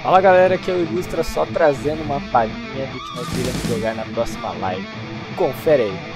Fala galera, aqui é o Ilustra, só trazendo uma palhinha do que nós iremos jogar na próxima live. Confere aí.